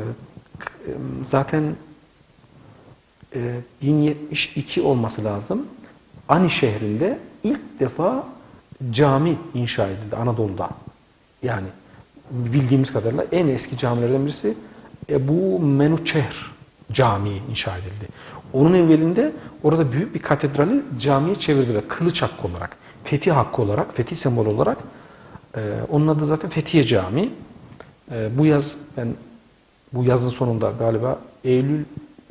zaten e, bin yetmiş iki olması lazım. Ani şehrinde ilk defa cami inşa edildi Anadolu'da. Yani bildiğimiz kadarıyla en eski camilerden birisi Ebu Menuçehr Camii inşa edildi. Onun evvelinde orada büyük bir katedrali camiye çevirdiler. Kılıç hakkı olarak, fetih hakkı olarak, fetih sembolü olarak. Ee, onun adı zaten Fethiye Camii. Ee, bu yaz ben bu yazın sonunda galiba Eylül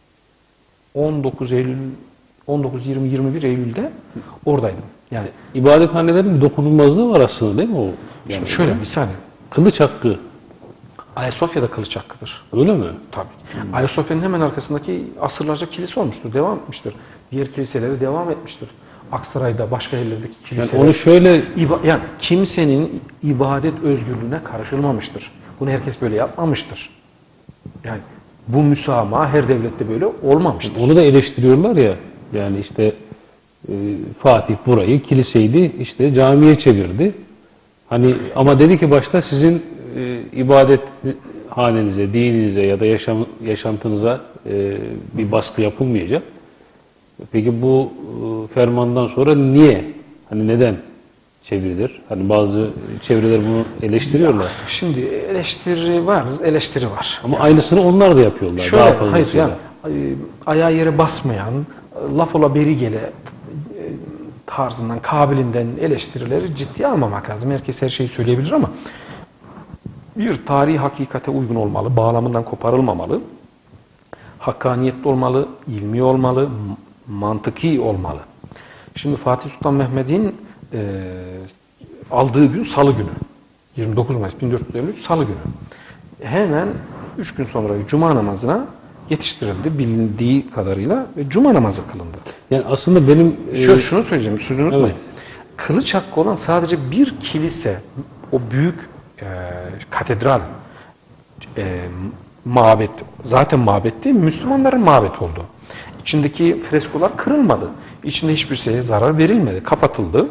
on dokuz Eylül on dokuz yirmi yirmi bir Eylül'de oradaydım. Yani ibadethanelerin bir dokunulmazlığı var aslında değil mi o? Yani şimdi şöyle bir saniye. Kılıç hakkı. Ayasofya'da kılıç hakkıdır. Öyle mi? Tabii. Hmm. Ayasofya'nın hemen arkasındaki asırlarca kilise olmuştur, devam etmiştir. Diğer kiliseleri devam etmiştir. Aksaray'da, başka yerlerdeki kiliseler. Yani onu şöyle yani kimsenin ibadet özgürlüğüne karışılmamıştır. Bunu herkes böyle yapmamıştır. Yani bu müsamaha her devlette böyle olmamıştır. Onu da eleştiriyorlar ya. Yani işte e, Fatih burayı kiliseydi, işte camiye çevirdi. Hani ama dedi ki başta sizin e, ibadet hanenize, dininize ya da yaşam, yaşantınıza e, bir baskı yapılmayacak. Peki bu e, fermandan sonra niye? Hani neden çevrilir? Hani bazı çevreler bunu eleştiriyorlar. Ya, şimdi eleştiri var, eleştiri var. Ama yani, aynısını onlar da yapıyorlar. Şöyle, daha fazlasıyla. Hayır, yani, ayağa yere basmayan, laf ola beri gele tarzından, kabilinden eleştirileri ciddiye almamak lazım. Herkes her şeyi söyleyebilir ama bir tarihi hakikate uygun olmalı, bağlamından koparılmamalı, hakkaniyetli olmalı, ilmi olmalı, mantıki olmalı. Şimdi Fatih Sultan Mehmet'in e, aldığı gün Salı günü, yirmi dokuz Mayıs bin dört yüz elli üç Salı günü. Hemen üç gün sonra Cuma namazına yetiştirildi bilindiği kadarıyla ve Cuma namazı kılındı. Yani aslında benim... Şöyle, e, şunu söyleyeceğim, sözünü unutmayın. Evet. Kılıç hakkı olan sadece bir kilise, o büyük e, katedral, e, mabet zaten mabetti, Müslümanların mabet oldu. İçindeki freskolar kırılmadı. İçinde hiçbir şeye zarar verilmedi. Kapatıldı.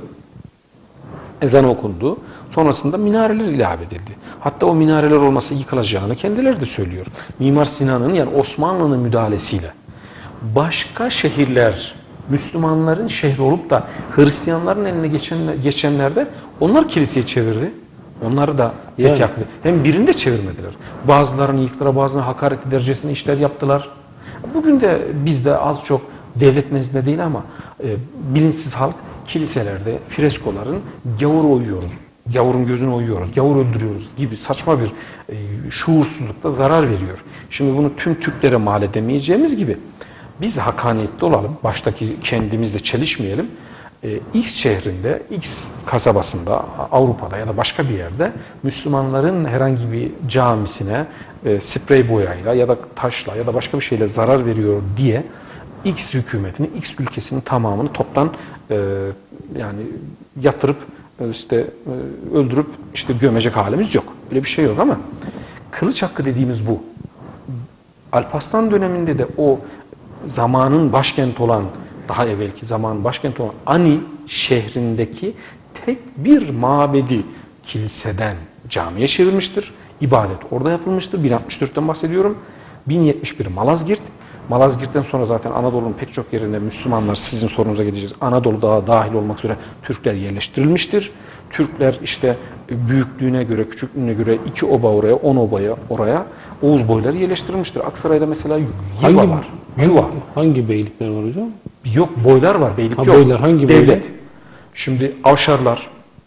Ezan okundu. Sonrasında minareler ilave edildi. Hatta o minareler olmasa yıkılacağını kendileri de söylüyor. Mimar Sinan'ın, yani Osmanlı'nın müdahalesiyle başka şehirler Müslümanların şehri olup da Hristiyanların eline geçen, geçenlerde onlar kiliseyi çevirdi. Onları da yani. yaktı. Hem birinde çevirmediler. Bazılarını yıktılar, bazılarını hakaret derecesinde işler yaptılar. Bugün de bizde az çok devlet nezdinde değil ama e, bilinçsiz halk kiliselerde freskoların gavur oyuyoruz, gavurun gözünü oyuyoruz, gavur öldürüyoruz gibi saçma bir e, şuursuzlukla zarar veriyor. Şimdi bunu tüm Türklere mal edemeyeceğimiz gibi biz de hakkaniyetli olalım, baştaki kendimizle çelişmeyelim. E, X şehrinde, X kasabasında, Avrupa'da ya da başka bir yerde Müslümanların herhangi bir camisine e, sprey boyayla ya da taşla ya da başka bir şeyle zarar veriyor diye X hükümetini, X ülkesinin tamamını toptan e, yani yatırıp e, işte e, öldürüp işte gömecek halimiz yok. Öyle bir şey yok ama kılıç hakkı dediğimiz bu. Alparslan döneminde de o zamanın başkenti olan, daha evvelki zamanın başkenti olan Ani şehrindeki tek bir mabedi kiliseden camiye çevrilmiştir. İbadet orada yapılmıştır. bin altmış dörtten bahsediyorum. bin yetmiş bir Malazgirt. Malazgirt'ten sonra zaten Anadolu'nun pek çok yerine Müslümanlar, sizin sorunuza gideceğiz, Anadolu'da dahil olmak üzere Türkler yerleştirilmiştir. Türkler işte büyüklüğüne göre, küçüklüğüne göre iki oba oraya, on obaya oraya Oğuz boyları yerleştirilmiştir. Aksaray'da mesela Yuva hangi, var. Yuva. Hangi, hangi beylikler var hocam? Yok, boylar var, beylik ha, yok. Boylar, hangi devlet. beylik? Şimdi Avşarlar,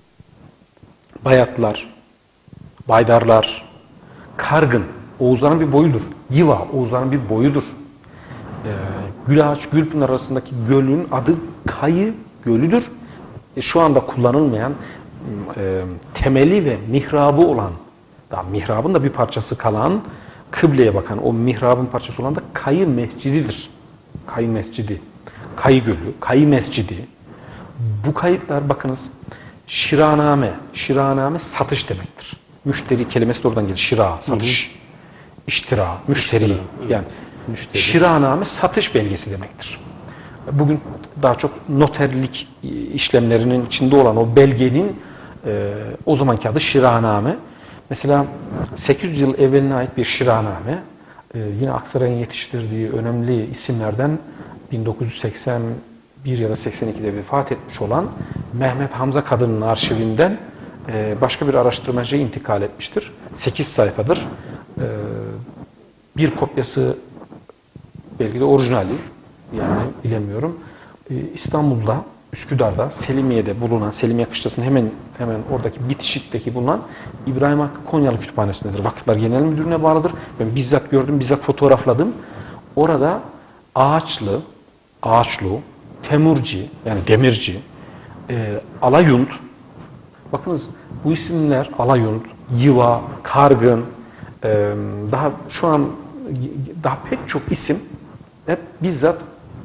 Bayatlar, Baydarlar, Kargın, Oğuzların bir boyudur. Yiva, Oğuzların bir boyudur. Ee, Gülağaç, Gülpınar arasındaki gölün adı Kayı Gölü'dür. E, şu anda kullanılmayan e, temeli ve mihrabı olan, daha mihrabın da bir parçası kalan, kıbleye bakan o mihrabın parçası olan da Kayı Mescididir. Kayı Mescidi, Kayı Gölü, Kayı Mescidi. Bu kayıtlar bakınız şiraname, şiraname satış demektir. Müşteri kelimesi de oradan gelir. Şira, satış. Hı hı. İştira, müşteri. İştira, evet. Yani müşteri. Şiraname satış belgesi demektir. Bugün daha çok noterlik işlemlerinin içinde olan o belgenin e, o zamanki adı şiraname. Mesela sekiz yüz yıl evveline ait bir şiraname, e, yine Aksaray'ın yetiştirdiği önemli isimlerden bin dokuz yüz seksen bir ya da seksen ikide vefat etmiş olan Mehmet Hamza Kadın'ın arşivinden e, başka bir araştırmacıya intikal etmiştir. sekiz sayfadır. E, bir kopyası belki de orijinali, yani bilemiyorum. E, İstanbul'da, Üsküdar'da, Selimiye'de bulunan, Selimiye Kışlası'nın hemen hemen oradaki bitişikteki bulunan İbrahim Hakkı Konyalı Kütüphanesi'ndedir. Vakıflar Genel Müdürlüğü'ne bağlıdır. Ben bizzat gördüm, bizzat fotoğrafladım. Orada Ağaçlı, Ağaçlu, Temurci, yani Demirci, e, Alayunt, bakınız bu isimler Alayunt, Yiva, Kargın, e, daha şu an daha pek çok isim hep bizzat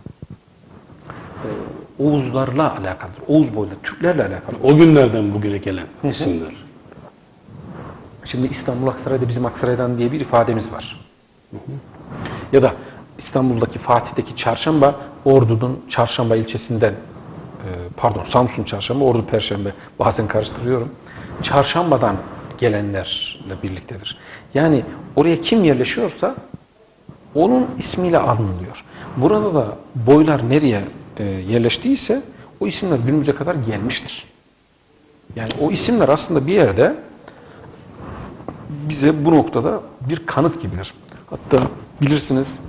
e, Oğuzlarla alakalıdır. Oğuz boylu, Türklerle alakalıdır. O günlerden bugüne gelen isimler. Şimdi İstanbul Aksaray'da bizim Aksaray'dan diye bir ifademiz var. Hı hı. Ya da İstanbul'daki Fatih'teki Çarşamba, Ordu'nun Çarşamba ilçesinden, pardon Samsun Çarşamba, Ordu Perşembe, bazen karıştırıyorum. Çarşamba'dan gelenlerle birliktedir. Yani oraya kim yerleşiyorsa onun ismiyle anılıyor. Burada da boylar nereye yerleştiyse o isimler günümüze kadar gelmiştir. Yani o isimler aslında bir yerde bize bu noktada bir kanıt gibidir. Hatta bilirsiniz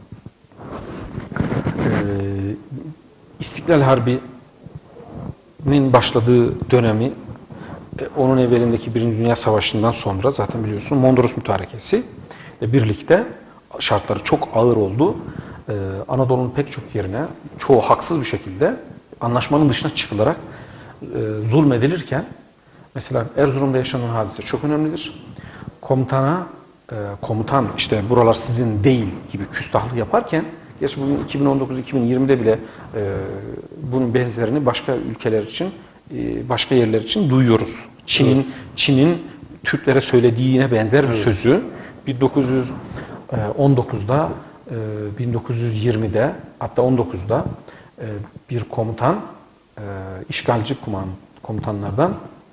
İstiklal Harbi'nin başladığı dönemi, onun evvelindeki Birinci Dünya Savaşı'ndan sonra zaten biliyorsun Mondros Mütarekesi birlikte şartları çok ağır oldu. Anadolu'nun pek çok yerine çoğu haksız bir şekilde anlaşmanın dışına çıkılarak zulmedilirken, mesela Erzurum'da yaşanan hadise çok önemlidir. Komutana, komutan işte buralar sizin değil gibi küstahlık yaparken, gerçi bugün iki bin on dokuz iki bin yirmide bile e, bunun benzerini başka ülkeler için, e, başka yerler için duyuyoruz. Çin'in evet. Çin'in Türklere söylediğine benzer bir evet. sözü bin dokuz yüz on dokuzda, bin dokuz yüz yirmide hatta on dokuzda bir komutan, işgalci komutanlardan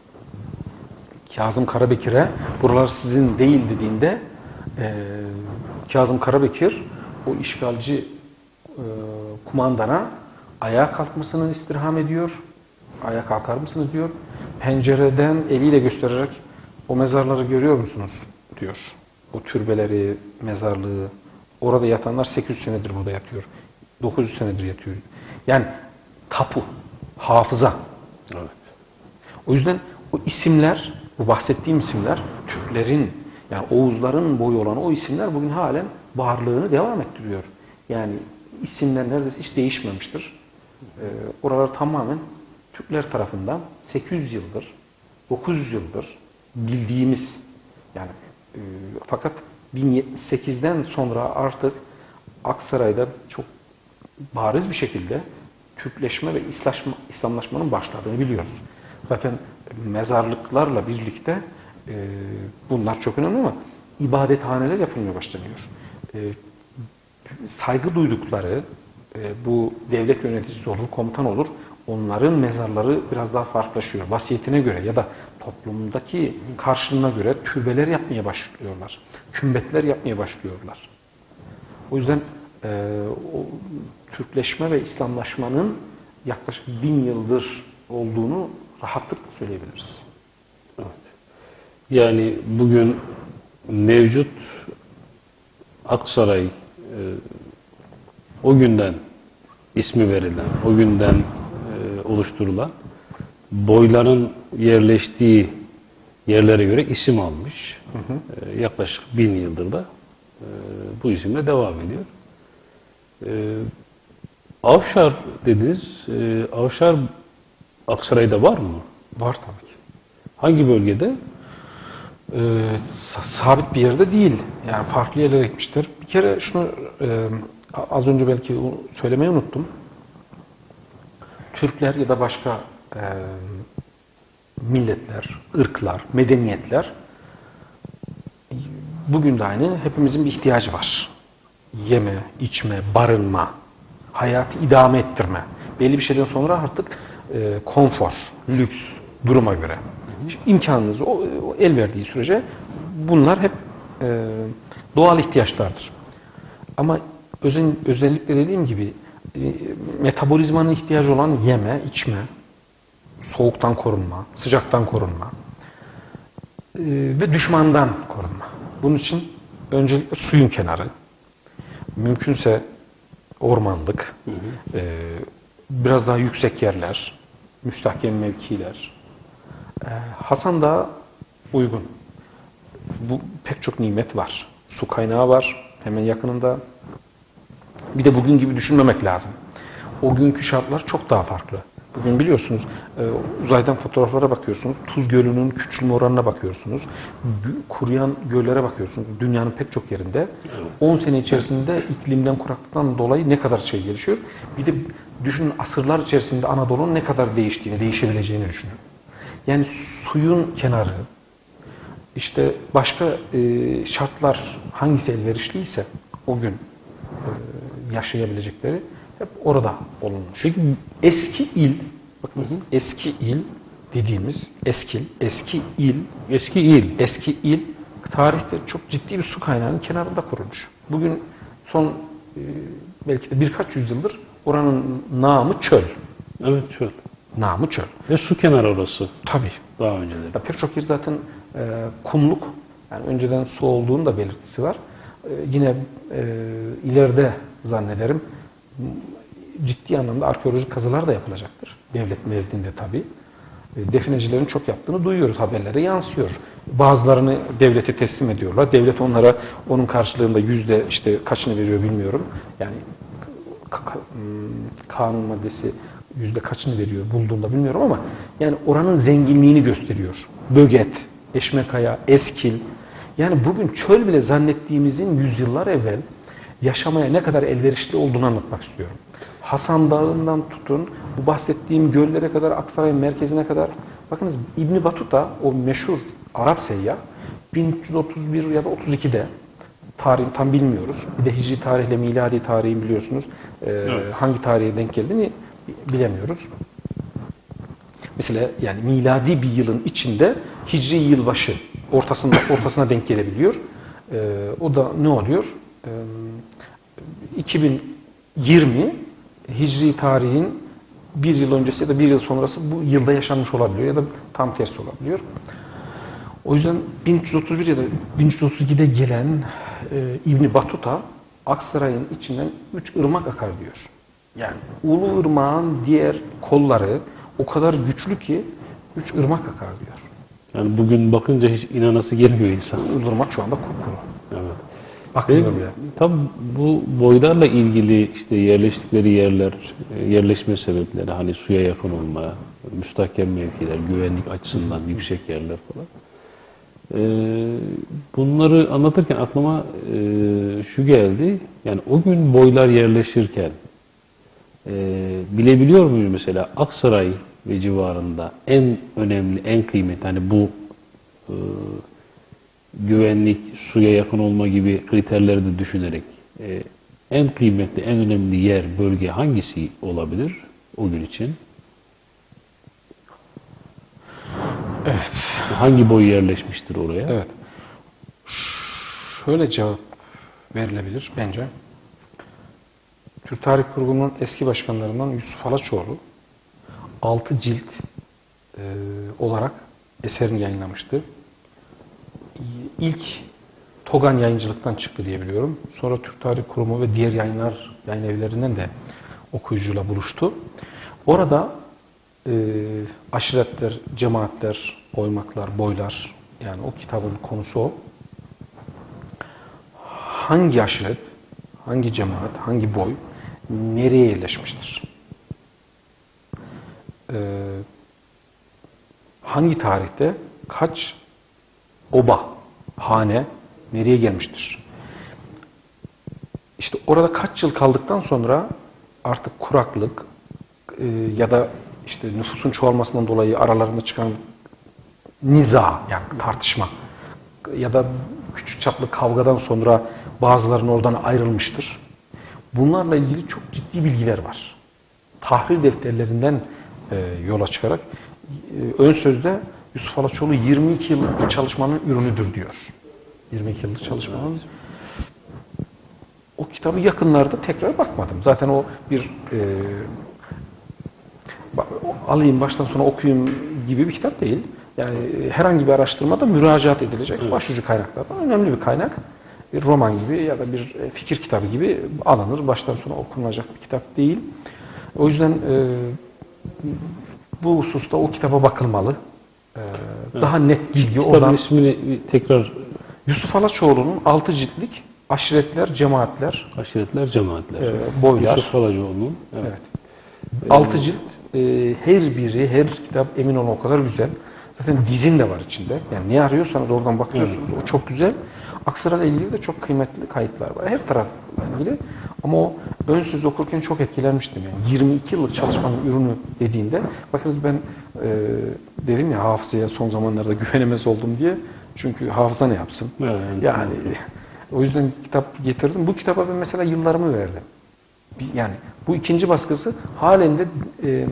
Kazım Karabekir'e buralar sizin değil dediğinde Kazım Karabekir o işgalci kumandana ayağa kalkmasını istirham ediyor. Ayağa kalkar mısınız diyor. Pencereden eliyle göstererek o mezarları görüyor musunuz diyor. O türbeleri, mezarlığı. Orada yatanlar sekiz yüz senedir burada yatıyor. dokuz yüz senedir yatıyor. Yani tapu, hafıza. Evet. O yüzden o isimler, bu bahsettiğim isimler Türklerin, yani Oğuzların boyu olan o isimler bugün halen varlığını devam ettiriyor. Yani isimler neredeyse hiç değişmemiştir. Ee, oralar tamamen Türkler tarafından sekiz yüz yıldır, dokuz yüz yıldır bildiğimiz, yani e, fakat bin yetmiş sekizden sonra artık Aksaray'da çok bariz bir şekilde Türkleşme ve İslamlaşma, İslamlaşmanın başladığını biliyoruz. Zaten mezarlıklarla birlikte e, bunlar çok önemli ama ibadethaneler yapılmaya başlanıyor. E, saygı duydukları e, bu devlet yöneticisi olur, komutan olur. Onların mezarları biraz daha farklılaşıyor. Vasiyetine göre ya da toplumdaki karşılığına göre türbeler yapmaya başlıyorlar. Kümbetler yapmaya başlıyorlar. O yüzden e, o Türkleşme ve İslamlaşmanın yaklaşık bin yıldır olduğunu rahatlıkla söyleyebiliriz. Evet. Yani bugün mevcut Aksaray e, o günden ismi verilen, o günden e, oluşturulan boyların yerleştiği yerlere göre isim almış. Hı hı. E, yaklaşık bin yıldır da e, bu isimle devam ediyor. E, Avşar dediniz. E, Avşar Aksaray'da var mı? Var tabii ki. Hangi bölgede? Ee, sabit bir yerde değil. Yani farklı yerlere gitmiştir. Bir kere şunu e, az önce belki söylemeyi unuttum. Türkler ya da başka e, milletler, ırklar, medeniyetler bugün de aynı. Hepimizin bir ihtiyacı var. Yeme, içme, barınma, hayatı idame ettirme. Belli bir şeyden sonra artık e, konfor, lüks, duruma göre. İmkanınız o, o el verdiği sürece bunlar hep e, doğal ihtiyaçlardır. Ama özen, özellikle dediğim gibi e, metabolizmanın ihtiyacı olan yeme, içme, soğuktan korunma, sıcaktan korunma e, ve düşmandan korunma. Bunun için öncelikle suyun kenarı, mümkünse ormanlık, hı hı. E, biraz daha yüksek yerler, müstahkem mevkiler. Ee, Hasan Dağı uygun. Bu pek çok nimet var. Su kaynağı var hemen yakınında. Bir de bugün gibi düşünmemek lazım. O günkü şartlar çok daha farklı. Bugün biliyorsunuz e, uzaydan fotoğraflara bakıyorsunuz. Tuz Gölü'nün küçülme oranına bakıyorsunuz. Kuruyan göllere bakıyorsunuz. Dünyanın pek çok yerinde. on sene içerisinde iklimden, kuraklıktan dolayı ne kadar şey gelişiyor. Bir de düşünün asırlar içerisinde Anadolu'nun ne kadar değiştiğini, değişebileceğini düşünün. Yani suyun kenarı, işte başka e, şartlar hangisi elverişliyse o gün e, yaşayabilecekleri hep orada olunmuş. Çünkü eski il, bakın hı hı. eski il dediğimiz eskil, eski il, eski il, eski il tarihte çok ciddi bir su kaynağının kenarında kurulmuş. Bugün son e, belki de birkaç yüzyıldır oranın namı çöl. Evet, çöl. Namı çöl. Ve su kenarı orası. Tabii. Daha önceleri. Ya pek çok yer zaten e, kumluk. Yani önceden su olduğunun da belirtisi var. E, yine e, ileride zannederim ciddi anlamda arkeolojik kazılar da yapılacaktır. Devlet nezdinde tabii. E, definecilerin çok yaptığını duyuyoruz. Haberlere yansıyor. Bazılarını devlete teslim ediyorlar. Devlet onlara onun karşılığında yüzde işte kaçını veriyor bilmiyorum. Yani kanun maddesi yüzde kaçını veriyor bulduğunda bilmiyorum ama yani oranın zenginliğini gösteriyor. Böget, Eşmekaya, Eskil. Yani bugün çöl bile zannettiğimizin yüzyıllar evvel yaşamaya ne kadar elverişli olduğunu anlatmak istiyorum. Hasan Dağı'ndan tutun, bu bahsettiğim göllere kadar, Aksaray'ın merkezine kadar. Bakınız İbn Battuta, o meşhur Arap seyyah, bin üç yüz otuz bir ya da otuz ikide tarihini tam bilmiyoruz. Bir de hicri tarihle miladi tarihin biliyorsunuz e, evet. hangi tarihe denk geldiğini bilemiyoruz. Mesela yani miladi bir yılın içinde hicri yılbaşı ortasında ortasına denk gelebiliyor. E, o da ne oluyor? E, iki bin yirmi hicri tarihin bir yıl öncesi ya da bir yıl sonrası bu yılda yaşanmış olabiliyor ya da tam tersi olabiliyor. O yüzden bin üç yüz otuz bir ya da bin üç yüz otuz ikide gelen e, İbn Battuta Aksaray'ın içinden üç ırmak akar diyor. Yani Ulu Irmak'ın diğer kolları o kadar güçlü ki üç ırmak akar diyor. Yani bugün bakınca hiç inanası gelmiyor insan. Ulu Irmak şu anda kupkuru. Evet. Bakmıyor bile. Tabii bu boylarla ilgili işte yerleştikleri yerler, yerleşme sebepleri, hani suya yakın olma, müstakil mevkiler, güvenlik açısından yüksek yerler falan. Ee, bunları anlatırken aklıma e, şu geldi. Yani o gün boylar yerleşirken e, bilebiliyor muyuz mesela Aksaray ve civarında en önemli, en kıymetli, hani bu e, güvenlik, suya yakın olma gibi kriterleri de düşünerek e, en kıymetli, en önemli yer, bölge hangisi olabilir o gün için? Evet. Hangi boy yerleşmiştir oraya? Evet. Şöyle cevap verilebilir bence. Türk Tarih Kurumu'nun eski başkanlarından Yusuf Halaçoğlu altı cilt e, olarak eserini yayınlamıştı. İlk Togan Yayıncılık'tan çıktı diye biliyorum. Sonra Türk Tarih Kurumu ve diğer yayınlar, yayın evlerinden de okuyucuyla buluştu. Orada e, aşiretler, cemaatler, oymaklar, boylar, yani o kitabın konusu o. Hangi aşiret, hangi cemaat, hangi boy nereye yerleşmiştir? Ee, hangi tarihte kaç oba, hane nereye gelmiştir? İşte orada kaç yıl kaldıktan sonra artık kuraklık e, ya da işte nüfusun çoğalmasından dolayı aralarında çıkan niza, yani tartışma ya da küçük çaplı kavgadan sonra bazılarının oradan ayrılmıştır. Bunlarla ilgili çok ciddi bilgiler var. Tahrir defterlerinden e, yola çıkarak e, ön sözde Yusuf Halaçoğlu yirmi iki yıllık çalışmanın ürünüdür diyor. yirmi iki yıllık çalışmanın. O kitabı yakınlarda tekrar bakmadım. Zaten o bir e, alayım baştan sona okuyayım gibi bir kitap değil. Yani herhangi bir araştırmada müracaat edilecek evet. başucu kaynaklardan önemli bir kaynak. Bir roman gibi ya da bir fikir kitabı gibi alınır. Baştan sona okunacak bir kitap değil. O yüzden e, bu hususta o kitaba bakılmalı. E, evet. Daha net bilgi Kitabın oradan. ismini tekrar. Yusuf Halaçoğlu'nun altı ciltlik Aşiretler, Cemaatler. Aşiretler, Cemaatler. E, boylar. Yusuf Halaçoğlu'nun. Evet. evet. Altı cilt. E, her biri, her kitap emin olun o kadar güzel. Zaten dizin de var içinde. Yani ne arıyorsanız oradan bakıyorsunuz. Evet. O çok güzel. Aksaray'la ilgili de çok kıymetli kayıtlar var. Her tarafla ilgili. Ama o ön sözü okurken çok etkilenmiştim. Yani yirmi iki yıllık çalışmanın ürünü dediğinde, bakınız ben e, dedim ya hafızaya son zamanlarda güvenemez oldum diye. Çünkü hafıza ne yapsın? Evet. Yani o yüzden kitap getirdim. Bu kitaba ben mesela yıllarımı verdim. Yani bu ikinci baskısı halen de e,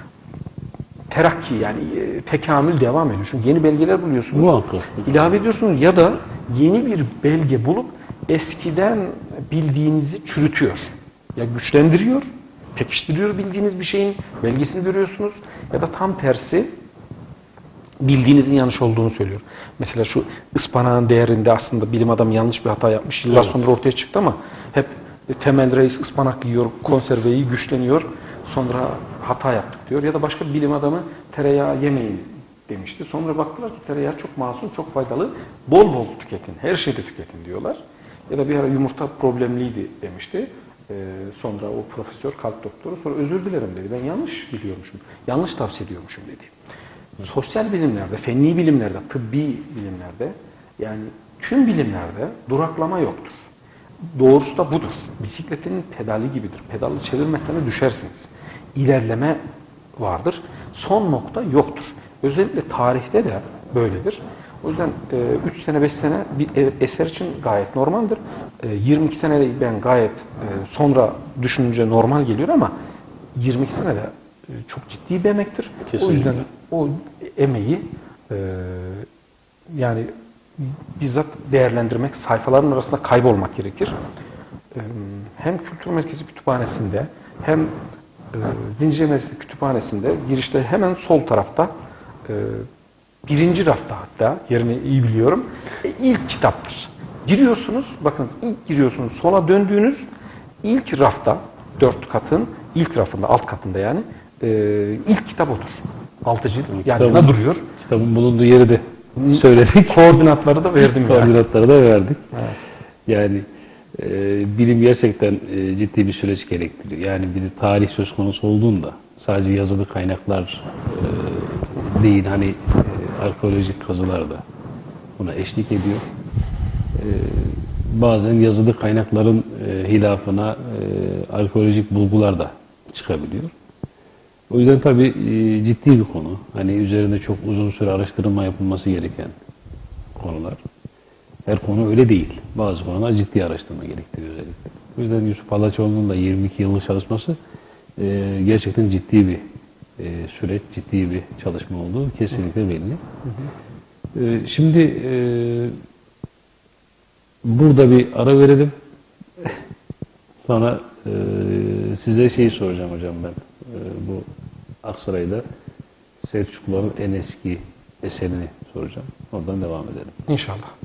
terakki, yani e, tekamül devam ediyor. Çünkü yeni belgeler buluyorsunuz. Muhakkak. İlave ediyorsunuz ya da yeni bir belge bulup eskiden bildiğinizi çürütüyor. Ya güçlendiriyor, pekiştiriyor bildiğiniz bir şeyin belgesini görüyorsunuz ya da tam tersi bildiğinizin yanlış olduğunu söylüyor. Mesela şu ıspanağın değerinde aslında bilim adamı yanlış bir hata yapmış. Yıllar evet. sonra ortaya çıktı ama hep Temel Reis ıspanak yiyor, konserveyi güçleniyor. Sonra hata yaptık diyor. Ya da başka bir bilim adamı tereyağı yemeyin demişti. Sonra baktılar ki tereyağı çok masum, çok faydalı. Bol bol tüketin, her şeyde tüketin diyorlar. Ya da bir ara yumurta problemliydi demişti. Ee, sonra o profesör, kalp doktoru sonra özür dilerim dedi. Ben yanlış biliyormuşum, yanlış tavsiye ediyormuşum dedi. Sosyal bilimlerde, fenni bilimlerde, tıbbi bilimlerde, yani tüm bilimlerde duraklama yoktur. Doğrusu da budur. Bisikletin pedali gibidir. Pedalı çevirmezseniz düşersiniz. İlerleme vardır. Son nokta yoktur. Özellikle tarihte de böyledir. O yüzden üç sene beş sene bir eser için gayet normaldir. E, yirmi iki senede ben gayet e, sonra düşününce normal geliyor ama yirmi iki senede e, çok ciddi bir emektir. Kesinlikle. O yüzden o emeği e, yani bizzat değerlendirmek, sayfaların arasında kaybolmak gerekir. E, hem Kültür Merkezi Kütüphanesi'nde hem e, Zincirlikuyu Merkezi Kütüphanesi'nde girişte hemen sol tarafta e, birinci rafta, hatta yerini iyi biliyorum, e, ilk kitaptır. Giriyorsunuz, bakınız ilk giriyorsunuz, sola döndüğünüz ilk rafta, dört katın ilk rafında, alt katında yani e, ilk kitap odur. Altı cilt yani Kitabın- duruyor. Kitabın bulunduğu yeri de söyledik. Koordinatları da verdim yani. Koordinatları da verdik. Evet. Yani e, bilim gerçekten e, ciddi bir süreç gerektiriyor. Yani bir de tarih söz konusu olduğunda sadece yazılı kaynaklar e, değil, hani e, arkeolojik kazılar da buna eşlik ediyor. E, bazen yazılı kaynakların e, hilafına e, arkeolojik bulgular da çıkabiliyor. O yüzden tabii e, ciddi bir konu. Hani üzerinde çok uzun süre araştırma yapılması gereken konular. Her konu öyle değil. Bazı konular ciddi araştırma gerektiriyor özellikle. O yüzden Yusuf Palaçoğlu'nun da yirmi iki yıllık çalışması e, gerçekten ciddi bir e, süreç, ciddi bir çalışma olduğu kesinlikle belli. Hı hı. E, şimdi e, burada bir ara verelim. Sonra e, size şeyi soracağım hocam ben. E, bu Aksaray'da Selçukluların en eski eserini soracağım. Oradan devam edelim. İnşallah.